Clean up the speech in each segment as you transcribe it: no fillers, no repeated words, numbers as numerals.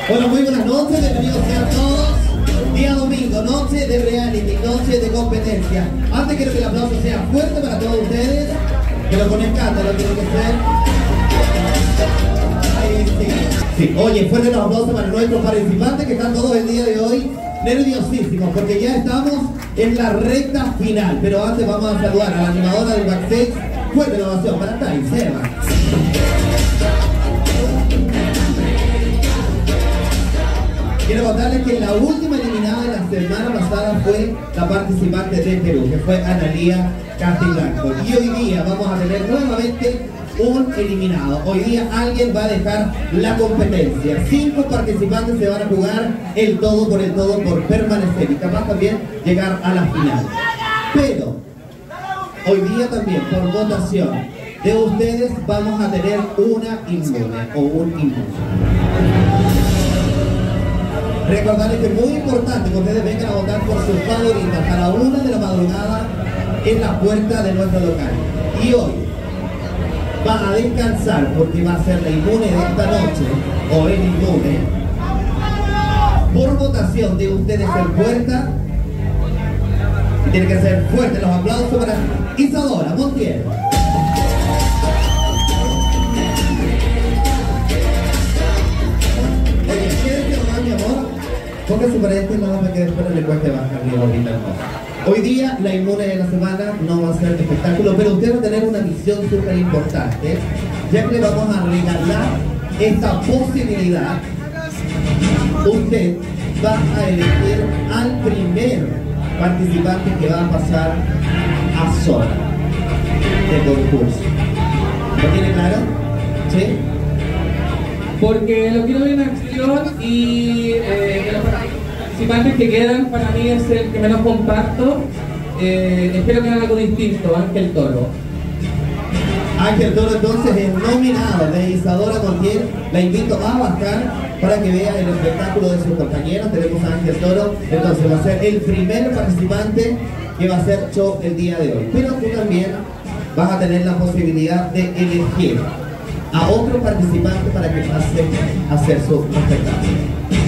Bueno, muy buenas noches, bienvenidos sean todos. Día domingo, noche de reality, noche de competencia. Antes quiero que el aplauso sea fuerte para todos ustedes, que lo con escándalo tiene que ser. Ahí sí. Sí, oye, fuerte los aplausos para nuestros participantes que están todos el día de hoy nerviosísimos, porque ya estamos en la recta final. Pero antes vamos a saludar a la animadora del backstage. Fuerte la ovación para Thais Eva. Quiero contarles que la última eliminada de la semana pasada fue la participante de Perú, que fue Analía Castiblanco. Y hoy día vamos a tener nuevamente un eliminado. Hoy día alguien va a dejar la competencia. 5 participantes se van a jugar el todo por permanecer y capaz también llegar a la final. Pero hoy día también, por votación de ustedes, vamos a tener una inmune o un inmune. Recordarles que es muy importante que ustedes vengan a votar por sus favoritas a la 1 de la madrugada en la puerta de nuestro local. Y hoy va a descansar porque va a ser la inmune de esta noche, o el inmune, por votación de ustedes en puerta. Tiene que ser fuerte los aplausos para Isadora Montiel. Oye, ¿quieres nomás, mi amor? Póngase para este lado para que después no le cueste bajar ni ahorita no. Hoy día la inmune de la semana no va a ser espectáculo, pero usted va a tener una misión súper importante, ya que le vamos a regalar esta posibilidad. Usted va a elegir al primer participante que va a pasar a zona de concurso. ¿Lo tiene claro? ¿Sí? Porque lo quiero ver en acción y de los participantes que quedan, para mí es el que menos comparto. Espero que hagan algo distinto. Ángel Toro. Ángel Toro entonces es nominado de Isadora Montiel. La invito a bajar para que vea el espectáculo de sus compañeros. Tenemos a Ángel Toro, entonces va a ser el primer participante que va a hacer show el día de hoy. Pero tú también vas a tener la posibilidad de elegir a otro participante para que pase a hacer su espectáculo.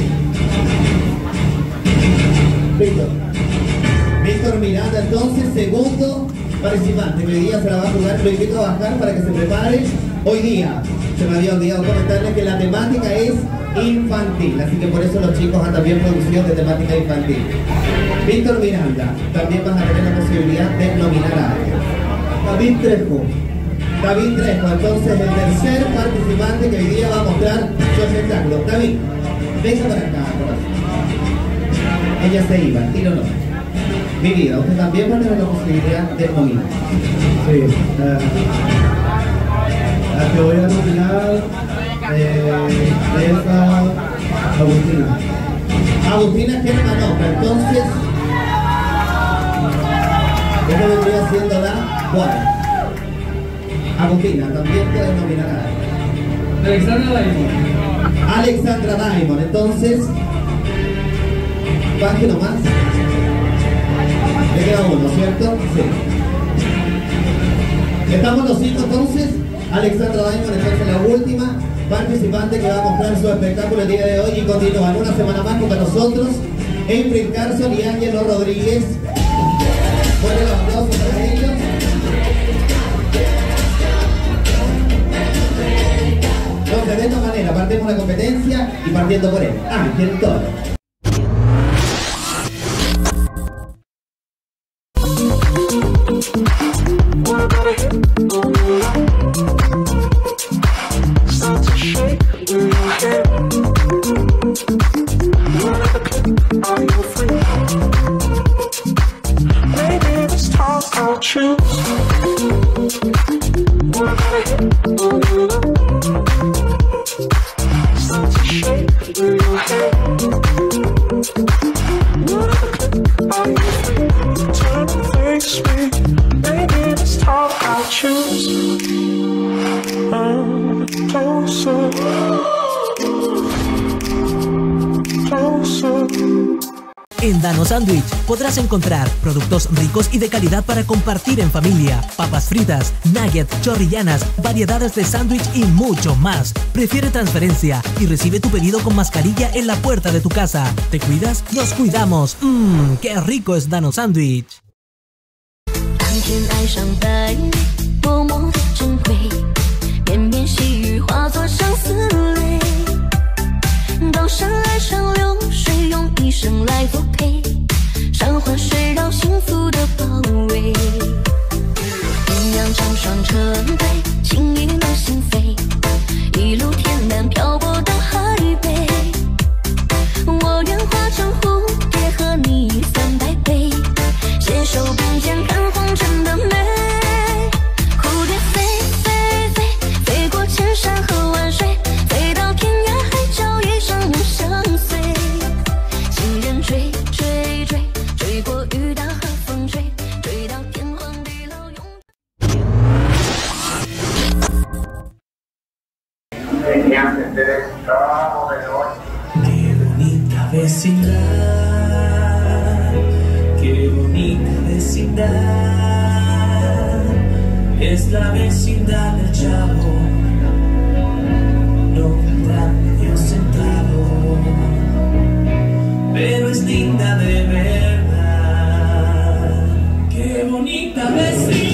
Víctor Miranda entonces, segundo participante, que hoy día se la va a jugar. Lo invito a bajar para que se prepare. Hoy día, se me había olvidado comentarles que la temática es infantil, así que por eso los chicos han también producido de temática infantil. Víctor Miranda, también vas a tener la posibilidad de nominar a alguien. David Trejo, entonces el tercer participante que hoy día va a mostrar su espectáculo. David, venga para acá, corazón. Ella se iba, tiro no. Mi vida, usted también va a tener la posibilidad de nominar. Sí, la que voy a nominar es a Agustina. Agustina que no anota, entonces esta vendría siendo la 4. Agustina, también puede nominar a Alexandra Daimon. Alexandra Daimon, entonces baje nomás. Le queda uno, ¿cierto? Sí. Estamos los 5 entonces. Alexandra Daimon, entonces la última participante que va a mostrar su espectáculo el día de hoy y continúan una semana más con nosotros. April Carson y Ángelo Rodríguez. Fuerte los aplausos para ellos. Entonces, de esta manera partimos la competencia y partiendo por él, Ángel Toro. Start to shake through your head. En Dano Sandwich podrás encontrar productos ricos y de calidad para compartir en familia, papas fritas, nuggets, chorrillanas, variedades de sándwich y mucho más. Prefiere transferencia y recibe tu pedido con mascarilla en la puerta de tu casa. ¿Te cuidas? ¡Nos cuidamos! ¡Qué rico es Dano Sandwich! 当天爱上白云，默默的珍贵，绵绵细雨化作相思泪。高山爱上流水，用一生来作陪，山环水绕幸福的包围。鸳鸯成双成对，情意满心扉，一路天南漂泊到海北。我愿化成蝴蝶，和你三百倍，携手并肩看红尘的美。蝴蝶飞飞飞，飞过千山和万水，飞到天涯海角，一生永相随。情人追追追，追过雨打和风吹，追到天荒地老永。 Qué bonita vecindad, qué bonita vecindad, es la vecindad del Chavo, no valdrá medio centavo, pero es linda de verdad. Qué bonita vecindad.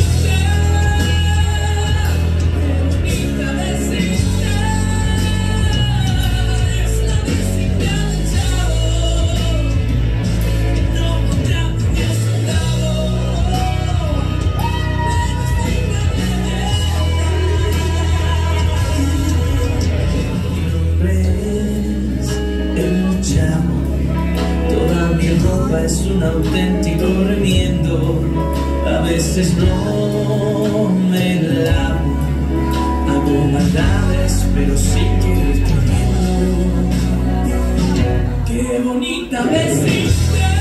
Es un auténtico remiendo, a veces no me lavo, hago maldades pero sin querer queriendo. Qué bonita vecindad.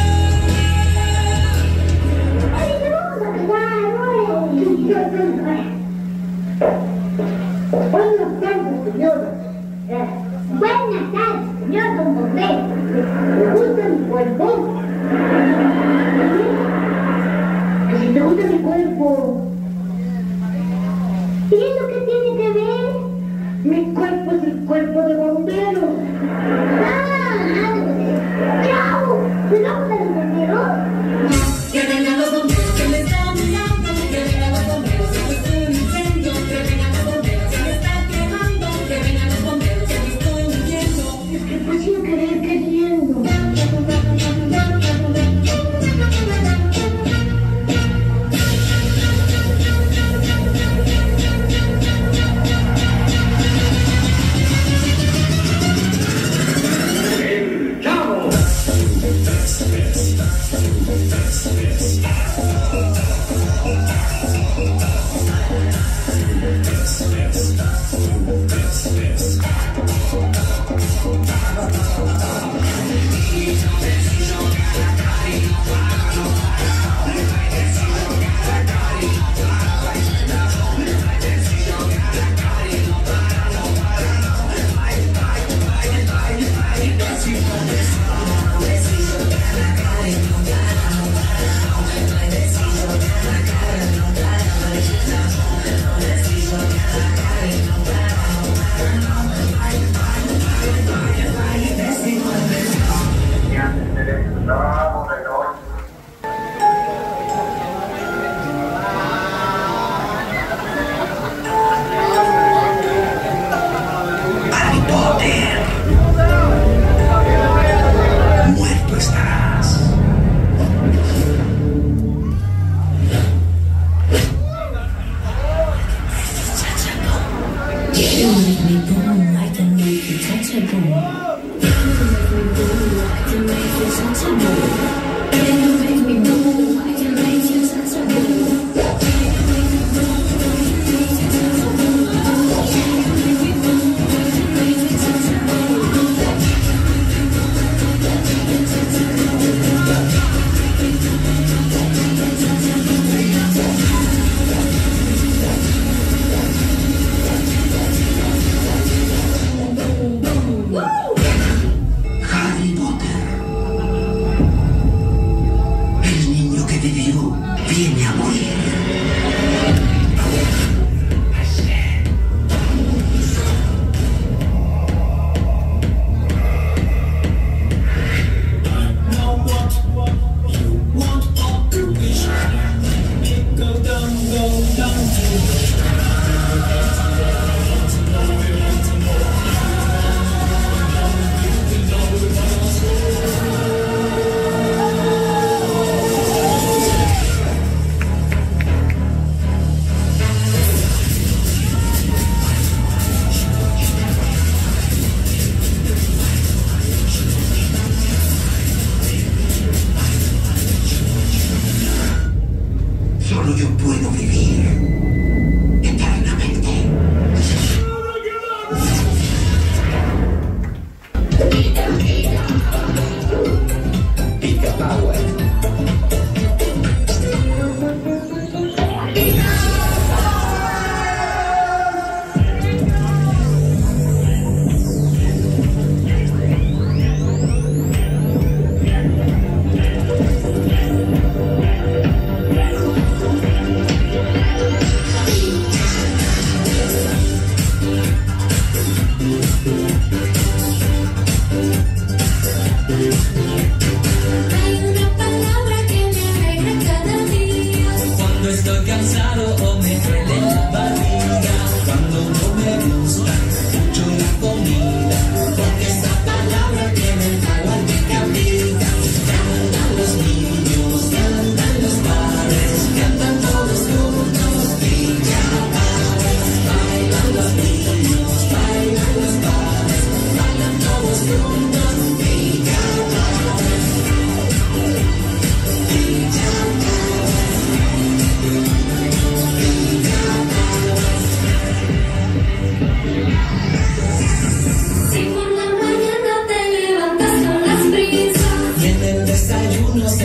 Buenas tardes, señor. Buenas tardes, señor Don Bombero. ¿Le gusta mi cuerpo? Si te gusta mi cuerpo, ¿y eso qué tiene que ver? Mi cuerpo es el cuerpo de bomberos. ¡Chao! ¿Se vamos a los bomberos? Que vengan los bomberos, que me están mirando. Que vengan los bomberos, que me estoy diciendo. Que vengan los bomberos, que me está quemando. Que vengan los bomberos, que me estoy huyendo. Es que fue sin querer queriendo.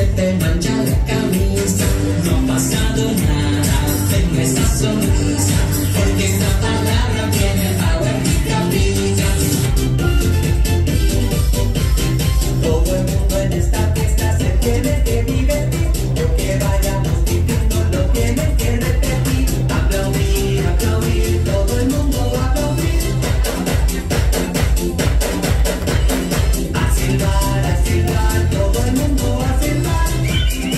te mancha la camisa. No ha pasado nada, tengo esa sonrisa, porque esta palabra tiene agua en mi camisa. Todo el mundo en esta fiesta se tiene que divertir, lo que vayamos diciendo lo tienen que repetir. Aplaudir, aplaudir, todo el mundo va a aplaudir. A silbar, todo el mundo va a silbar.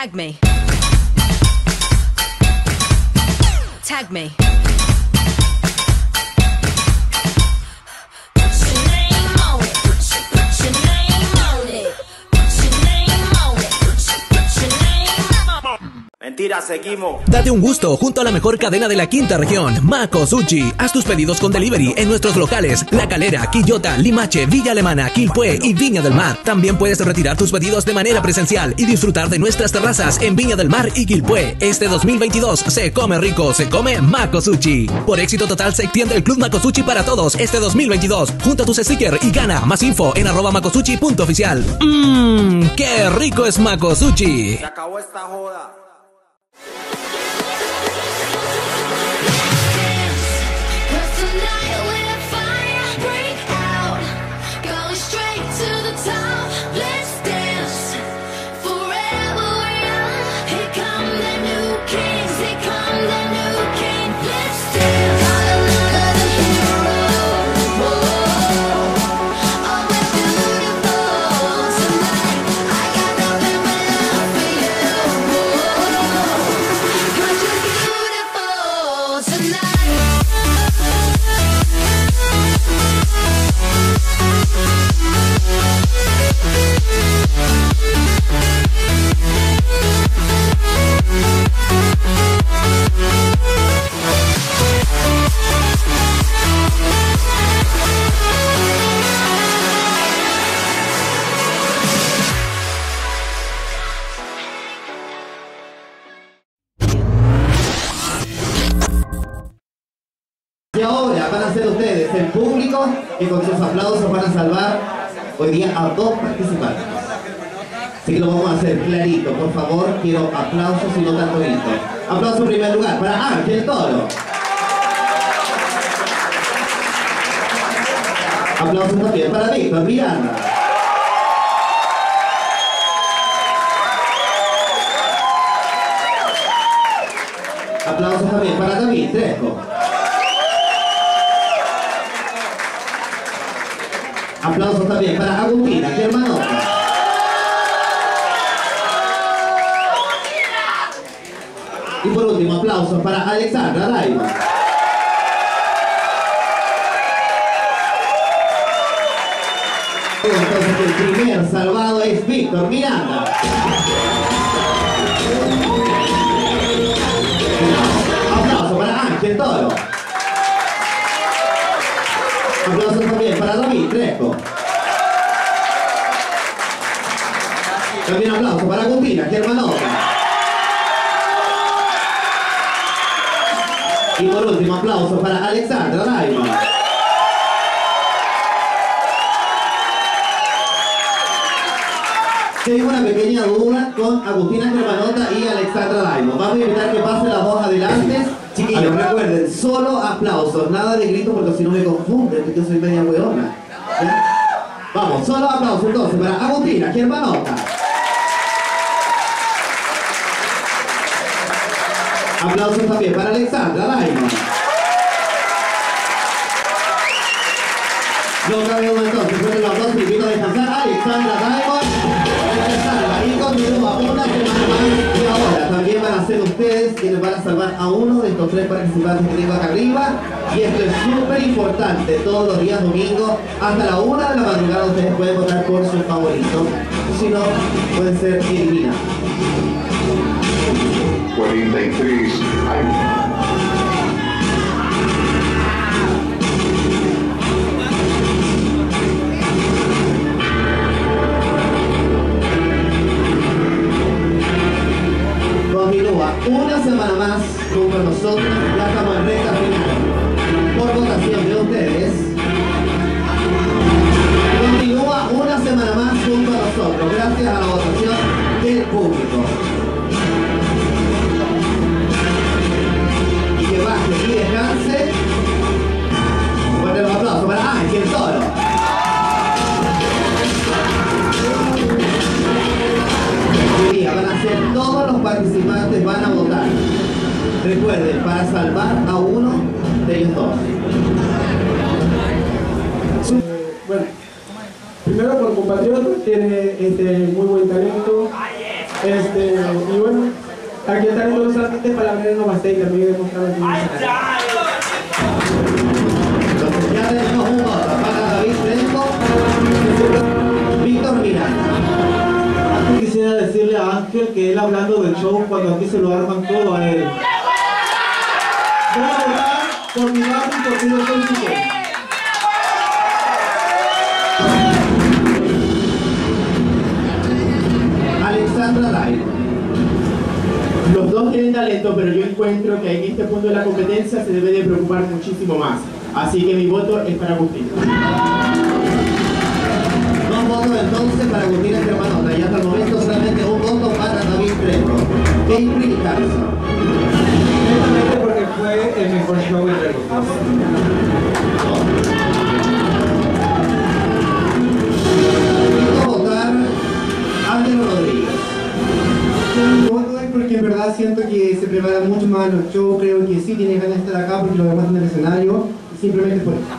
Tag me. Tag me. Mentira, seguimos. Date un gusto junto a la mejor cadena de la quinta región, Mako Sushi. Haz tus pedidos con delivery en nuestros locales La Calera, Quillota, Limache, Villa Alemana, Quilpué y Viña del Mar. También puedes retirar tus pedidos de manera presencial y disfrutar de nuestras terrazas en Viña del Mar y Quilpué. Este 2022 se come rico, se come Mako Sushi. Por éxito total se extiende el Club Mako Sushi para todos este 2022. Junta tus stickers y gana. Más info en @makosushi.oficial. ¡Qué rico es Mako Sushi! Se acabó esta joda. Y ahora van a ser ustedes el público que con sus aplausos van a salvar hoy día a dos participantes. Así que lo vamos a hacer clarito, por favor, quiero aplausos y no tanto grito. Aplauso en primer lugar para Ángel Toro. Aplausos también para Víctor Miranda. Aplausos también para David Tresco. Aplausos también para Agustina Germanota. Y por último, aplausos para Alexandra Daima. Entonces el primer salvado es Víctor Miranda. Aplausos para Ángel Toro. Aplausos también para David Tresco. También aplausos para Agustina Germanota. Y por último, aplausos para Alexandra Daima. Tengo una pequeña duda con Agustina Germanota y Alexandra Daima. Vamos a invitar que pasen las dos adelante. Chiquillos, recuerden, solo aplausos, nada de gritos porque si no me confunden, porque yo soy media hueona. Vamos, solo aplausos entonces para Agustina Germanota. Aplausos también para Alexandra Daima. No cabe duda entonces, fueron los aplausos, invito a descansar a Alexandra Daima. Y continúa una semana más y ahora también van a ser ustedes quienes van a salvar a uno de estos tres participantes que tengo acá arriba. Y esto es súper importante, todos los días domingos hasta la 1 de la madrugada ustedes pueden votar por su favorito, si no pueden ser eliminados. 43 años. Continúa una semana más junto a nosotros, ya estamos en recta final. Por votación de ustedes. Continúa una semana más junto a nosotros, gracias a la votación del público. Y que baje y descanse. Fuerte los aplausos para Ángel Toro. Van a ser todos los participantes van a votar. Recuerden, para salvar a uno de ellos dos. Bueno, primero por compatriota, tiene muy buen talento, Y bueno, aquí están todos los artistas para ver no bastante que me demostrar aquí. Entonces ya tenemos un voto para David Fresco, Víctor Miranda. Antes quisiera decirle a Ángel que él hablando del show cuando aquí se lo arman todo a él. Voy a votar por mi barrio y porque yo soy su voz. Alexandra Day. Los dos tienen talento, pero yo encuentro que en este punto de la competencia se debe de preocupar muchísimo más. Así que mi voto es para Agustín. Dos votos entonces para Agustín Germanota y hasta el momento solamente un voto para David Fresco. ¿Qué implica eso? Netamente porque fue el mejor show entre los dos. Quiero votar Ángelo Rodríguez. Mi voto es porque en verdad siento que se prepara mucho más los shows, creo que sí tiene ganas de estar acá porque lo demuestra en el escenario, y simplemente por eso.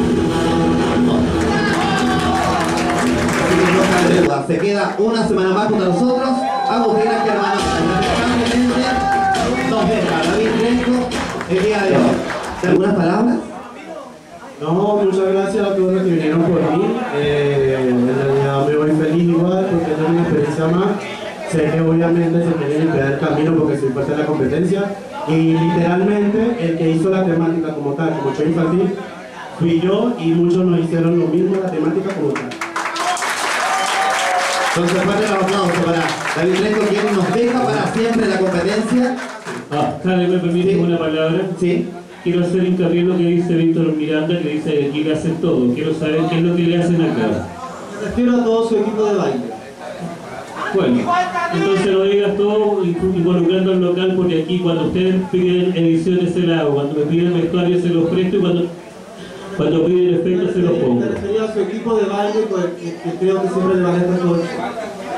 Se queda una semana más con nosotros. Agustín Germanota, lamentablemente nos deja David Fresco el día de hoy. ¿Algunas palabras? No, muchas gracias a todos los que vinieron por mí. En realidad me voy feliz igual porque es una experiencia más. Sé que obviamente se me viene a esperar el camino porque soy parte de la competencia. Y literalmente el que hizo la temática como tal, como show infantil, fui yo y muchos nos hicieron lo mismo, la temática como tal. Entonces, fuerte los aplausos para David Fresco, quien nos deja para siempre la competencia. Dale, me permite una palabra. Sí. Quiero hacer hincapié en lo que dice Víctor Miranda, que dice que aquí le hacen todo. Quiero saber qué es lo que le hacen acá. Me refiero a todo su equipo de baile. Bueno, entonces lo digas todo involucrando al local, porque aquí cuando ustedes piden ediciones se la hago, cuando me piden vestuario se los presto y cuando piden efectos se los pongo. Me refería a su equipo de baile que creo que siempre le va a estar todo el show.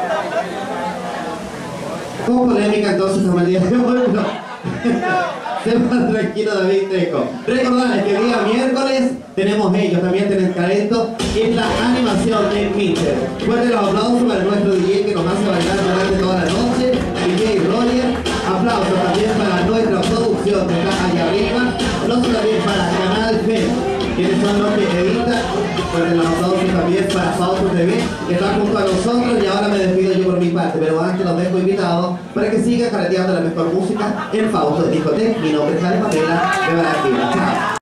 Con polémica entonces a María de Oro. Sepan tranquilo David Fresco. Recordarles que el día miércoles tenemos ellos, también tienen talento en la animación de Mister. Fuerte los aplausos para nuestro DJ que nos hace bailar durante toda la noche, DJ Roger. Aplausos también para nuestra producción que está allá arriba. Aplausos también para Canal G, quienes son los que editan. Fuerte los aplausos también para Fausto TV, que está junto a nosotros. Y ahora me despido yo por mi parte, pero antes los dejo invitados para que sigan carreteando la mejor música en Fausto Discoteca. Mi nombre es Jaime Pamela de Barranquilla. Chao.